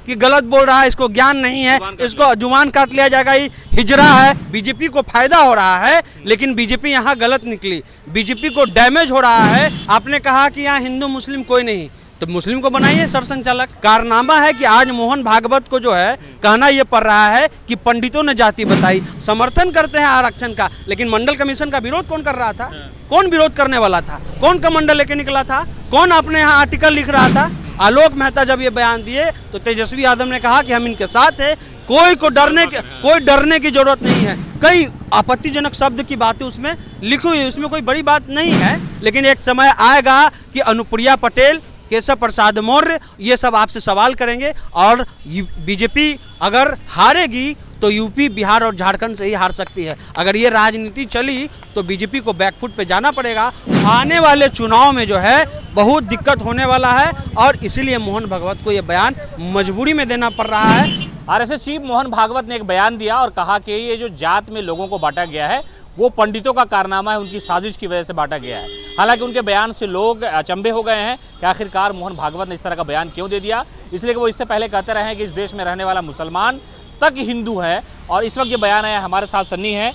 कि गलत बोल रहा है, इसको ज्ञान नहीं है, इसको जुबान काट लिया जाएगा, ये हिजरा है। बीजेपी को फायदा हो रहा है, लेकिन बीजेपी यहाँ गलत निकली, बीजेपी को डैमेज हो रहा है। आपने कहा कि यहाँ हिंदू मुस्लिम कोई नहीं, तो मुस्लिम को बनाइए सरसंघचालक। कारनामा है कि आज मोहन भागवत को जो है कहना यह पड़ रहा है कि पंडितों ने जाति बताई। समर्थन करते हैं आरक्षण का, लेकिन मंडल कमीशन का विरोध कौन कर रहा था? कौन विरोध करने वाला था? कौन कमंडल लेके निकला था? कौन अपने यहाँ आर्टिकल लिख रहा था? आलोक मेहता जब ये बयान दिए तो तेजस्वी यादव ने कहा कि हम इनके साथ हैं, कोई डरने की जरूरत नहीं है। कई आपत्तिजनक शब्द की बातें उसमें लिखी हुई, उसमें कोई बड़ी बात नहीं है, लेकिन एक समय आएगा कि अनुप्रिया पटेल, केशव प्रसाद मौर्य ये सब आपसे सवाल करेंगे, और बीजेपी अगर हारेगी तो यूपी, बिहार और झारखंड से ही हार सकती है। अगर ये राजनीति चली तो बीजेपी को बैकफुट पे जाना पड़ेगा। आने वाले चुनाव में जो है बहुत दिक्कत होने वाला है, और इसीलिए मोहन भागवत को ये बयान मजबूरी में देना पड़ रहा है। आरएसएस चीफ मोहन भागवत ने एक बयान दिया और कहा कि ये जो जात में लोगों को बांटा गया है वो पंडितों का कारनामा है, उनकी साजिश की वजह से बांटा गया है। हालांकि उनके बयान से लोग अचंभे हो गए हैं कि आखिरकार मोहन भागवत ने इस तरह का बयान क्यों दे दिया, इसलिए कि वो इससे पहले कहते रहे हैं कि इस देश में रहने वाला मुसलमान तक हिंदू है, और इस वक्त ये बयान आया। हमारे साथ सन्नी है,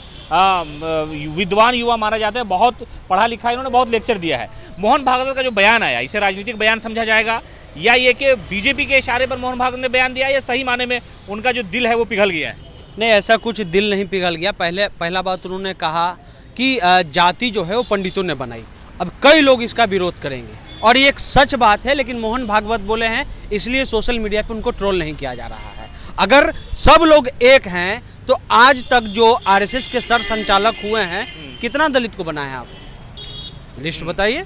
विद्वान युवा माना जाता है, बहुत पढ़ा लिखा है, इन्होंने बहुत लेक्चर दिया है। मोहन भागवत का जो बयान आया, इसे राजनीतिक बयान समझा जाएगा, या ये कि बीजेपी के इशारे पर मोहन भागवत ने बयान दिया, या सही माने में उनका जो दिल है वो पिघल गया है? नहीं, ऐसा कुछ दिल नहीं पिघल गया। पहला बात उन्होंने कहा कि जाति जो है वो पंडितों ने बनाई। अब कई लोग इसका विरोध करेंगे, और ये एक सच बात है, लेकिन मोहन भागवत बोले हैं, इसलिए सोशल मीडिया पे उनको ट्रोल नहीं किया जा रहा है। अगर सब लोग एक हैं तो आज तक जो आरएसएस के सर संचालक हुए हैं, कितना दलित को बनाया है आप? लिस्ट बताइए।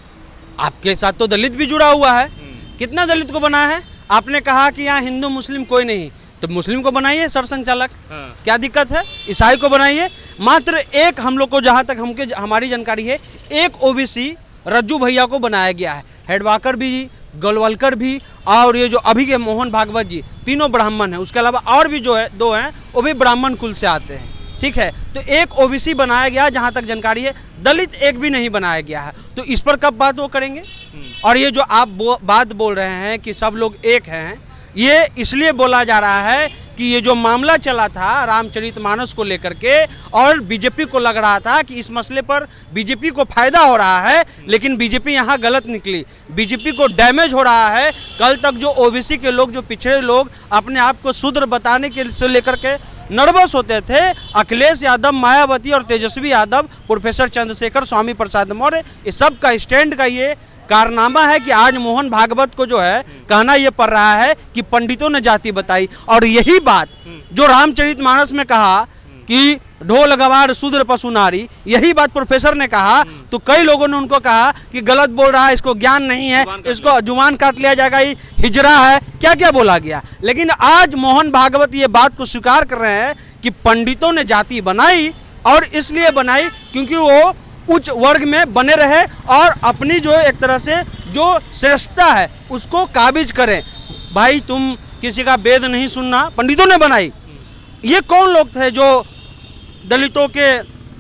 आपके साथ तो दलित भी जुड़ा हुआ है, कितना दलित को बनाया है? आपने कहा कि यहाँ हिंदू मुस्लिम कोई नहीं, तो मुस्लिम को बनाइए सर संचालक, क्या दिक्कत है? ईसाई को बनाइए। मात्र एक, हम लोग को जहाँ तक हमारी जानकारी है, एक ओबीसी रज्जू भैया को बनाया गया है। हेडवाकर भी, गोलवलकर भी, और ये जो अभी के मोहन भागवत जी, तीनों ब्राह्मण हैं। उसके अलावा और भी जो है 2 हैं, वो भी ब्राह्मण कुल से आते हैं। ठीक है, तो एक ओबीसी बनाया गया, जहाँ तक जानकारी है। दलित एक भी नहीं बनाया गया है, तो इस पर कब बात वो करेंगे? और ये जो आप बात बोल रहे हैं कि सब लोग एक हैं, ये इसलिए बोला जा रहा है कि ये जो मामला चला था रामचरितमानस को लेकर के, और बीजेपी को लग रहा था कि इस मसले पर बीजेपी को फायदा हो रहा है, लेकिन बीजेपी यहाँ गलत निकली, बीजेपी को डैमेज हो रहा है। कल तक जो ओबीसी के लोग, जो पिछड़े लोग अपने आप को शूद्र बताने के से लेकर के नर्वस होते थे, अखिलेश यादव, मायावती और तेजस्वी यादव, प्रोफेसर चंद्रशेखर, स्वामी प्रसाद मौर्य, इस सब का स्टैंड का ये कारनामा है कि आज मोहन भागवत को जो है कहना यह पड़ रहा है कि पंडितों ने जाति बताई। और यही बात जो रामचरितमानस में कहा कि ढोल गवार शूद्र पशु नारी, यही बात प्रोफेसर ने कहा, तो कई लोगों ने उनको कहा कि गलत बोल रहा है, इसको ज्ञान नहीं है, इसको जुबान काट लिया जाएगा, ये हिजरा है, क्या क्या बोला गया। लेकिन आज मोहन भागवत ये बात को स्वीकार कर रहे हैं कि पंडितों ने जाति बनाई, और इसलिए बनाई क्योंकि वो उच्च वर्ग में बने रहे और अपनी जो एक तरह से जो श्रेष्ठता है उसको काबिज करें। भाई तुम किसी का वेद नहीं सुनना, पंडितों ने बनाई। ये कौन लोग थे जो दलितों के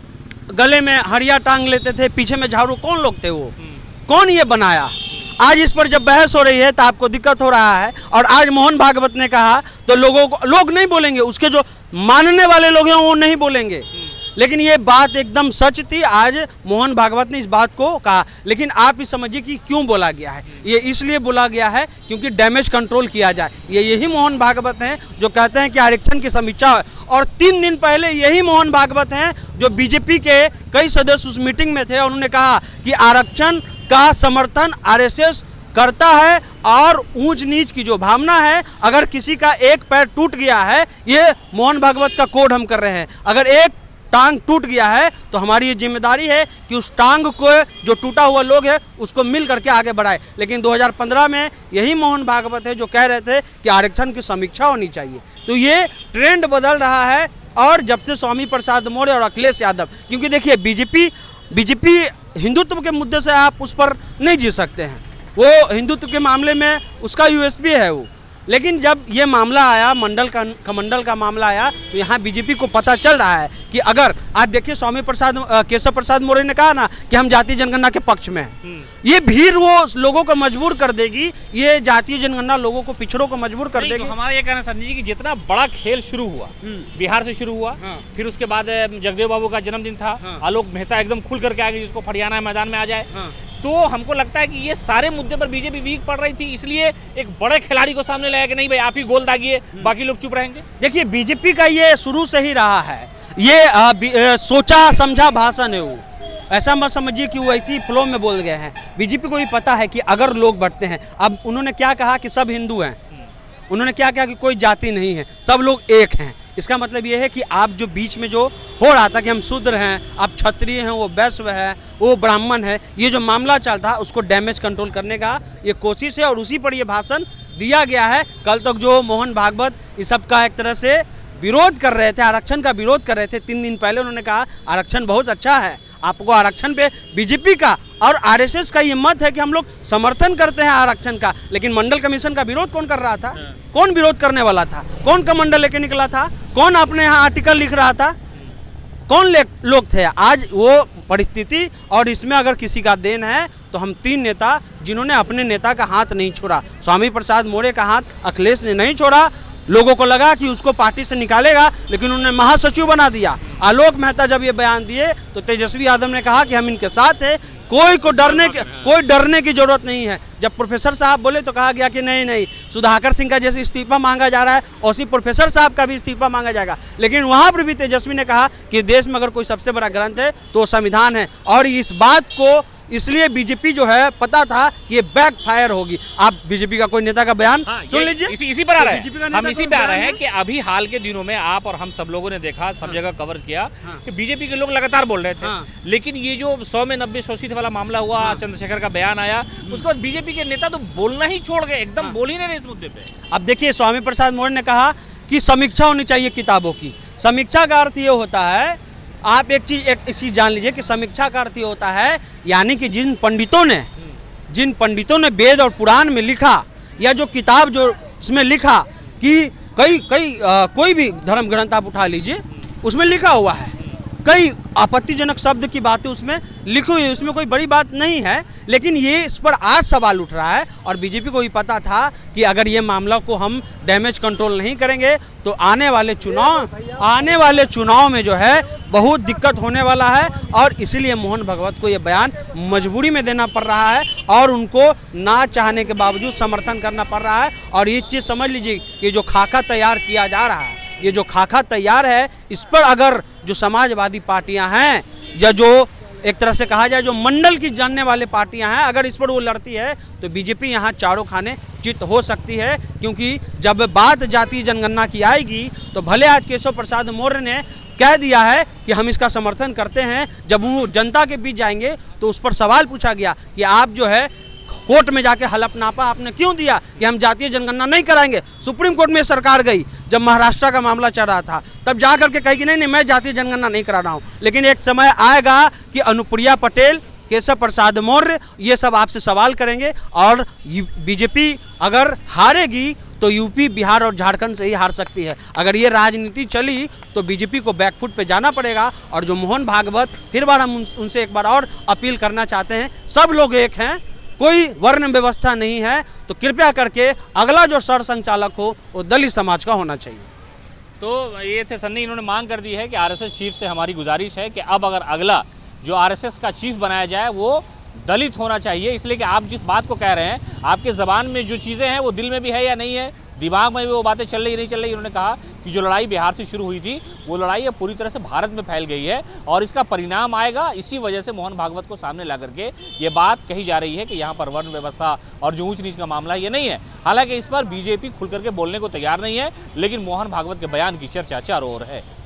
गले में हरिया टांग लेते थे, पीछे में झाड़ू? कौन लोग थे वो? कौन ये बनाया? आज इस पर जब बहस हो रही है तो आपको दिक्कत हो रहा है, और आज मोहन भागवत ने कहा तो लोग नहीं बोलेंगे, उसके जो मानने वाले लोग हैं वो नहीं बोलेंगे। लेकिन ये बात एकदम सच थी, आज मोहन भागवत ने इस बात को कहा। लेकिन आप ही समझिए कि क्यों बोला गया है। ये इसलिए बोला गया है क्योंकि डैमेज कंट्रोल किया जाए। यही मोहन भागवत हैं जो कहते हैं कि आरक्षण की समीक्षा है, और 3 दिन पहले यही मोहन भागवत हैं जो बीजेपी के कई सदस्य उस मीटिंग में थे, और उन्होंने कहा कि आरक्षण का समर्थन आरएसएस करता है, और ऊंच नीच की जो भावना है, अगर किसी का एक पैर टूट गया है, ये मोहन भागवत का कोड हम कर रहे हैं, अगर एक टांग टूट गया है तो हमारी ये जिम्मेदारी है कि उस टांग को, जो टूटा हुआ लोग है, उसको मिल करके आगे बढ़ाए। लेकिन 2015 में यही मोहन भागवत है जो कह रहे थे कि आरक्षण की समीक्षा होनी चाहिए। तो ये ट्रेंड बदल रहा है, और जब से स्वामी प्रसाद मौर्य और अखिलेश यादव, क्योंकि देखिए बीजेपी हिंदुत्व के मुद्दे से आप उस पर नहीं जीत सकते हैं, वो हिंदुत्व के मामले में उसका यूएसपी है वो, लेकिन जब ये मामला आया, मंडल का मामला आया, तो यहाँ बीजेपी को पता चल रहा है कि अगर आज देखिए केशव प्रसाद मौर्य ने कहा ना कि हम जातीय जनगणना के पक्ष में हैं, ये भीड़ वो लोगों को मजबूर कर देगी, ये जातीय जनगणना लोगों को, पिछड़ों को मजबूर कर देगी। तो हमारा ये कहना संजय जी कि जितना बड़ा खेल शुरू हुआ, बिहार से शुरू हुआ, फिर उसके बाद जगदेव बाबू का जन्मदिन था, आलोक मेहता एकदम खुल करके आ गए जिसको फटियाना मैदान में आ जाए, तो हमको लगता है कि ये सारे मुद्दे पर बीजेपी वीक पड़ रही थी, इसलिए एक बड़े खिलाड़ी को सामने लाया कि नहीं भाई आप ही गोल दागिए, बाकी लोग चुप रहेंगे। देखिए बीजेपी का ये शुरू से ही रहा है, ये सोचा समझा भाषण है, वो ऐसा मत समझिए कि वो ऐसी फ्लो में बोल गए हैं। बीजेपी को भी पता है कि अगर लोग बढ़ते हैं, अब उन्होंने क्या कहा कि सब हिंदू हैं, उन्होंने क्या कहा कि कोई जाति नहीं है, सब लोग एक हैं। इसका मतलब ये है कि आप जो बीच में जो हो रहा था कि हम शूद्र हैं, आप क्षत्रिय हैं, वो वैश्य है, वो ब्राह्मण है, ये जो मामला चलता उसको डैमेज कंट्रोल करने का ये कोशिश है और उसी पर ये भाषण दिया गया है। कल तक जो मोहन भागवत इस सब का एक तरह से विरोध कर रहे थे, आरक्षण का विरोध कर रहे थे, 3 दिन पहले उन्होंने कहा आरक्षण बहुत अच्छा है, आपको आरक्षण पे बीजेपी का और आरएसएस का ये मत है कि हम लोग समर्थन करते हैं आरक्षण का, लेकिन मंडल कमीशन का विरोध कौन कर रहा था? कौन विरोध करने वाला था? कौन कमंडल लेके निकला था? कौन अपने यहाँ आर्टिकल लिख रहा था? कौन लोग थे? आज वो परिस्थिति, और इसमें अगर किसी का देन है तो हम 3 नेता जिन्होंने अपने नेता का हाथ नहीं छोड़ा, स्वामी प्रसाद मौर्य का हाथ अखिलेश ने नहीं छोड़ा, लोगों को लगा कि उसको पार्टी से निकालेगा, लेकिन उन्होंने महासचिव बना दिया। आलोक मेहता जब ये बयान दिए तो तेजस्वी यादव ने कहा कि हम इनके साथ हैं, कोई डरने की जरूरत नहीं है। जब प्रोफेसर साहब बोले तो कहा गया कि नहीं, सुधाकर सिंह का जैसे इस्तीफा मांगा जा रहा है उसी प्रोफेसर साहब का भी इस्तीफा मांगा जाएगा। लेकिन वहां पर भी तेजस्वी ने कहा कि देश में अगर कोई सबसे बड़ा ग्रंथ है तो संविधान है, और इस बात को इसलिए बीजेपी जो है पता था कि ये बैकफायर होगी। आप बीजेपी का कोई नेता का बयान सुन लीजिए, इसी पर आ रहे हैं, हम इसी पे आ रहे हैं कि अभी हाल के दिनों में आप और हम सब लोगों ने देखा, सब जगह कवर किया कि बीजेपी के लोग लगातार बोल रहे थे, लेकिन ये जो 100 में 90 100 सीट वाला मामला हुआ, चंद्रशेखर का बयान आया, उसके बाद बीजेपी के नेता तो बोलना ही छोड़ गए, एकदम बोल ही नहीं रहे इस मुद्दे पे। अब देखिए स्वामी प्रसाद मौर्य ने कहा कि समीक्षा होनी चाहिए किताबों की। समीक्षा का अर्थ ये होता है, आप एक चीज जान लीजिए कि समीक्षा का अर्थ ये होता है, यानी कि जिन पंडितों ने वेद और पुराण में लिखा, या जो किताब जो इसमें लिखा कि कोई भी धर्म ग्रंथ आप उठा लीजिए, उसमें लिखा हुआ है कई आपत्तिजनक शब्द की बातें उसमें लिखी हुई है, उसमें कोई बड़ी बात नहीं है, लेकिन ये इस पर आज सवाल उठ रहा है। और बीजेपी को भी पता था कि अगर ये मामला को हम डैमेज कंट्रोल नहीं करेंगे तो आने वाले चुनाव में जो है बहुत दिक्कत होने वाला है, और इसीलिए मोहन भागवत को ये बयान मजबूरी में देना पड़ रहा है और उनको ना चाहने के बावजूद समर्थन करना पड़ रहा है। और ये चीज़ समझ लीजिए कि जो खाका तैयार किया जा रहा है, ये जो खाका तैयार है, इस पर अगर जो समाजवादी पार्टियां हैं या जो एक तरह से कहा जाए जो मंडल की जानने वाले पार्टियां हैं, अगर इस पर वो लड़ती है तो बीजेपी यहाँ चारों खाने चित हो सकती है। क्योंकि जब बात जातीय जनगणना की आएगी तो भले आज केशव प्रसाद मौर्य ने कह दिया है कि हम इसका समर्थन करते हैं, जब वो जनता के बीच जाएंगे तो उस पर सवाल पूछा गया कि आप जो है कोर्ट में जाके हलफनामा आपने क्यों दिया कि हम जातीय जनगणना नहीं कराएंगे। सुप्रीम कोर्ट में सरकार गई, जब महाराष्ट्र का मामला चल रहा था तब जा करके कही कि नहीं मैं जातीय जनगणना नहीं करा रहा हूँ। लेकिन एक समय आएगा कि अनुप्रिया पटेल, केशव प्रसाद मौर्य ये सब आपसे सवाल करेंगे, और बीजेपी अगर हारेगी तो यूपी, बिहार और झारखंड से ही हार सकती है। अगर ये राजनीति चली तो बीजेपी को बैकफुट पे जाना पड़ेगा। और जो मोहन भागवत, फिर बार हम उनसे एक बार और अपील करना चाहते हैं, सब लोग एक हैं, कोई वर्ण व्यवस्था नहीं है, तो कृपया करके अगला जो सर संचालक हो वो दलित समाज का होना चाहिए। तो ये थे सन्नी, इन्होंने मांग कर दी है कि आरएसएस चीफ से हमारी गुजारिश है कि अब अगर अगला जो आरएसएस का चीफ बनाया जाए वो दलित होना चाहिए, इसलिए कि आप जिस बात को कह रहे हैं, आपके ज़बान में जो चीज़ें हैं वो दिल में भी है या नहीं है, दिमाग में भी वो बातें चल रही नहीं चल रही। उन्होंने कहा कि जो लड़ाई बिहार से शुरू हुई थी वो लड़ाई अब पूरी तरह से भारत में फैल गई है और इसका परिणाम आएगा। इसी वजह से मोहन भागवत को सामने ला करके ये बात कही जा रही है कि यहाँ पर वर्ण व्यवस्था और जो ऊंच नीच का मामला ये नहीं है। हालांकि इस पर बीजेपी खुल करके बोलने को तैयार नहीं है, लेकिन मोहन भागवत के बयान की चर्चा चारों ओर है।